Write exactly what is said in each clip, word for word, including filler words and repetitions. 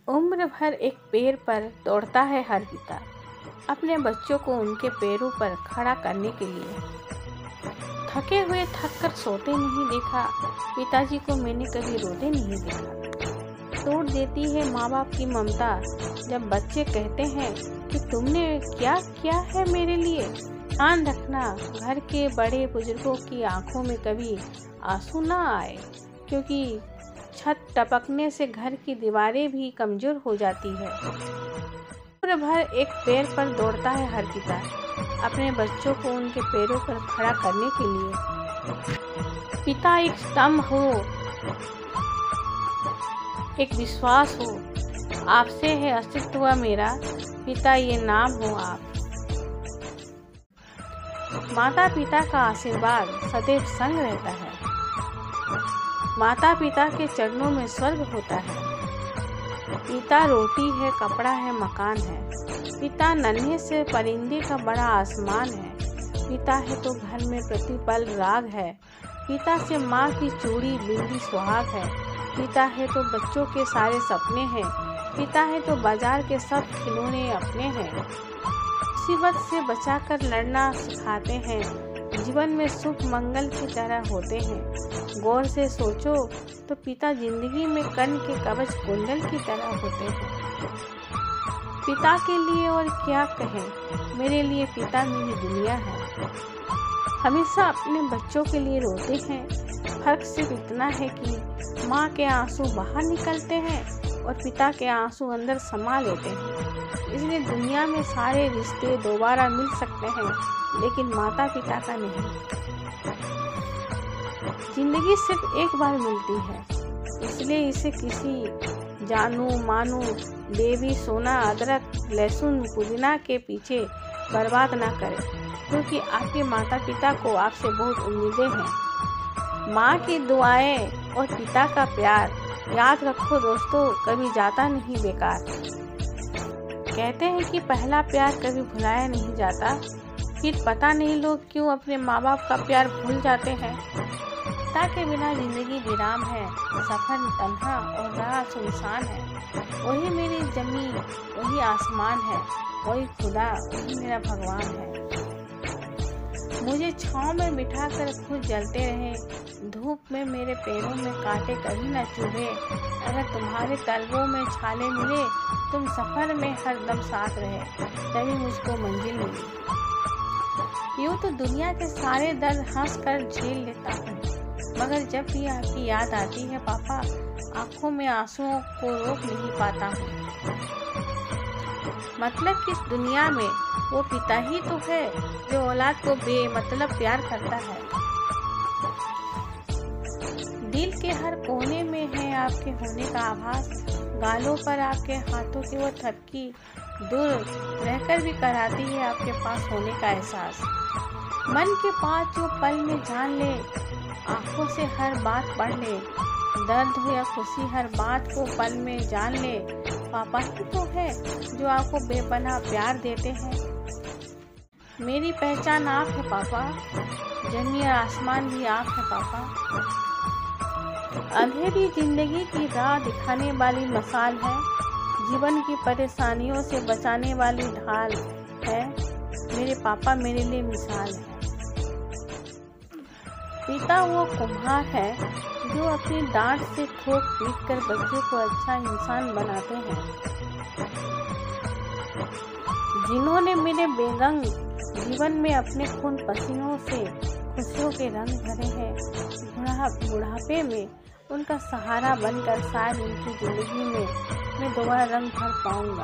उम्र भर एक पेड़ पर दौड़ता है हर पिता, अपने बच्चों को उनके पैरों पर खड़ा करने के लिए। थके हुए थक कर सोते नहीं देखा, पिताजी को मैंने कभी रोते नहीं देखा। तोड़ देती है माँ बाप की ममता जब बच्चे कहते हैं कि तुमने क्या किया है मेरे लिए। ध्यान रखना, घर के बड़े बुजुर्गों की आंखों में कभी आंसू ना आए, क्योंकि छत टपकने से घर की दीवारें भी कमजोर हो जाती है। उम्र भर एक पैर पर दौड़ता है हर पिता, अपने बच्चों को उनके पैरों पर खड़ा करने के लिए। पिता एक स्तंभ हो, एक विश्वास हो, आपसे है अस्तित्व मेरा, पिता ये नाम हो आप। माता पिता का आशीर्वाद सदैव संग रहता है। माता पिता के चरणों में स्वर्ग होता है। पिता रोटी है, कपड़ा है, मकान है। पिता नन्हे से परिंदे का बड़ा आसमान है। पिता है तो घर में प्रतिपल राग है। पिता से माँ की चूड़ी बिंदी सुहाग है। पिता है तो बच्चों के सारे सपने हैं। पिता है तो बाजार के सब खिलौने अपने हैं। मुसीबत से बचाकर लड़ना सिखाते हैं, जीवन में सुख मंगल की तरह होते हैं। गौर से सोचो तो पिता जिंदगी में कर्ण के कवच कुंडल की तरह होते हैं। पिता के लिए और क्या कहें, मेरे लिए पिता मेरी दुनिया है। हमेशा अपने बच्चों के लिए रोते हैं, फर्क सिर्फ इतना है कि माँ के आंसू बाहर निकलते हैं और पिता के आंसू अंदर समा लेते हैं। इसलिए दुनिया में सारे रिश्ते दोबारा मिल सकते हैं, लेकिन माता पिता का नहीं। जिंदगी सिर्फ एक बार मिलती है, इसलिए इसे किसी जानू मानू देवी सोना अदरक लहसुन पुदीना के पीछे बर्बाद ना करें, क्योंकि आपके माता पिता को आपसे बहुत उम्मीदें हैं। माँ की दुआएं और पिता का प्यार याद रखो दोस्तों, कभी जाता नहीं बेकार। कहते हैं कि पहला प्यार कभी भुलाया नहीं जाता, फिर पता नहीं लोग क्यों अपने माँ बाप का प्यार भूल जाते हैं। पिता के बिना जिंदगी विराम है, सफर तन्हा और राह सुनसान है। वही मेरी जमीन, वही आसमान है, वही खुदा, वही मेरा भगवान है। मुझे छाँव में बिठा कर खुद जलते रहे, धूप में मेरे पैरों में कांटे कभी न चुभे। अगर तुम्हारे तलवों में छाले मिले, तुम सफर में हरदम साथ रहे, तभी मुझको मंजिल मिली। यूँ तो दुनिया के सारे दर्द हंस कर झेल लेता हूँ, मगर जब भी आपकी याद आती है पापा, आंखों में आंसुओं को रोक नहीं पाता हूँ। मतलब कि इस दुनिया में वो पिता ही तो है जो औलाद को बेमतलब प्यार करता है। दिल के हर कोने में है आपके होने का आभास, गालों पर आपके हाथों की वो थपकी दूर रहकर भी कराती है आपके पास होने का एहसास। मन के पास जो पल में जान ले, आंखों से हर बात पढ़ ले, दर्द हो या खुशी हर बात को पल में जान ले। पापा ही तो है जो आपको बेपनाह प्यार देते हैं। मेरी पहचान आप है पापा, जमीन और आसमान भी आप है पापा। अंधेरी जिंदगी की राह दिखाने वाली मसाल है, जीवन की परेशानियों से बचाने वाली ढाल है। मेरे पापा मेरे लिए मिसाल है। पिता वो कुम्हार है जो अपनी डांट से ठोक पीट कर बच्चे को अच्छा इंसान बनाते हैं। जिन्होंने मेरे बेरंग जीवन में अपने खून पसीनों से खुशियों के रंग भरे हैं, बुढ़ापे में उनका सहारा बनकर शायद उनकी जिंदगी में मैं दोबारा रंग भर पाऊंगा।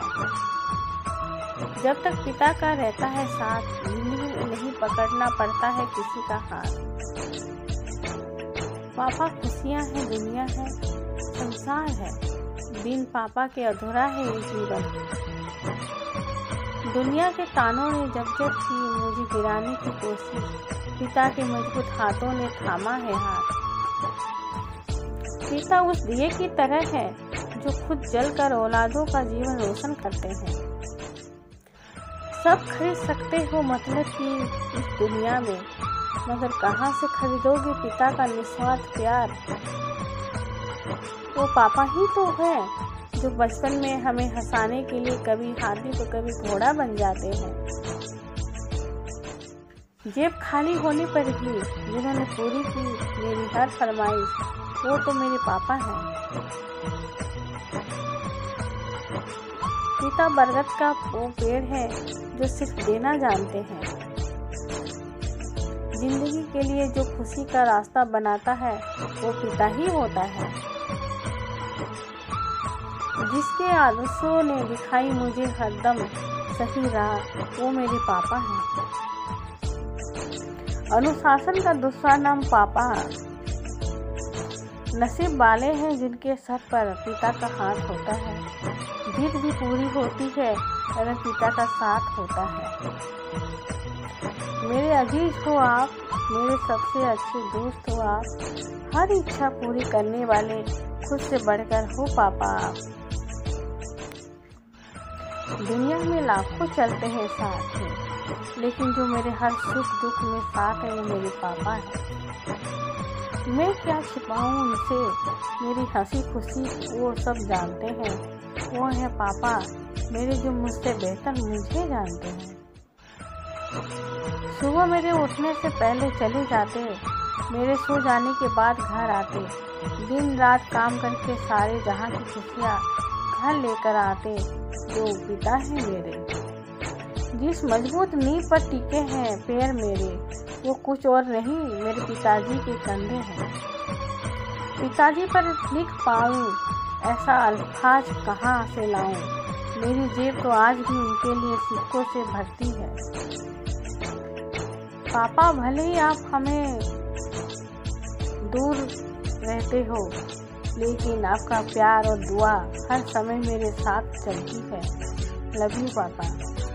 जब तक पिता का रहता है साथ, जिंदगी में नहीं पकड़ना पड़ता है किसी का हाथ। पापा खुशियाँ है, दुनिया है, संसार है, बिन पापा के अधूरा है ये जीवन। दुनिया के तानों ने जब जब की मुझे गिराने की कोशिश, पिता के मजबूत हाथों ने थामा है हाथ। पिता उस दिए की तरह है जो खुद जलकर औलादों का जीवन रोशन करते हैं। सब खरीद सकते हो मतलब कि इस दुनिया में, मगर कहाँ से खरीदोगे पिता का निस्वार्थ प्यार। वो पापा ही तो है जो बचपन में हमें हंसाने के लिए कभी हाथी तो कभी घोड़ा बन जाते हैं। जेब खाली होने पर भी जिन्होंने पूरी की मेरी हर फरमाइश, वो तो मेरे पापा हैं। पिता बरगद का वो पेड़ है जो सिर्फ देना जानते हैं। जिंदगी के लिए जो खुशी का रास्ता बनाता है वो पिता ही होता है। जिसके आदर्शों ने दिखाई मुझे हरदम सही राह, वो मेरे पापा हैं। अनुशासन का दूसरा नाम पापा। नसीब वाले हैं जिनके सर पर पिता का हाथ होता है। जिद भी पूरी होती है अगर पिता का साथ होता है। मेरे अजीज हो आप, मेरे सबसे अच्छे दोस्त हो आप, हर इच्छा पूरी करने वाले खुद से बढ़कर हो पापा आप। दुनिया में लाखों चलते हैं साथ में, लेकिन जो मेरे हर सुख दुख में साथ है वो मेरे पापा है। मैं क्या छिपाऊं उनसे मेरी हंसी खुशी, वो सब जानते हैं। वो है पापा मेरे जो मुझसे बेहतर मुझे जानते हैं। सुबह मेरे उठने से पहले चले जाते, मेरे सो जाने के बाद घर आते, दिन रात काम करके सारे जहां की खुशियाँ घर लेकर आते, जो पिता है मेरे। जिस मजबूत नींव पर टिके हैं पैर मेरे, वो कुछ और नहीं मेरे पिताजी के कंधे हैं। पिताजी पर लिख पाऊँ ऐसा अल्फाज कहाँ से लाऊं, मेरी जेब तो आज भी उनके लिए सिक्कों से भरती है। पापा भले ही आप हमें दूर रहते हो, लेकिन आपका प्यार और दुआ हर समय मेरे साथ चलती है। लव यू पापा।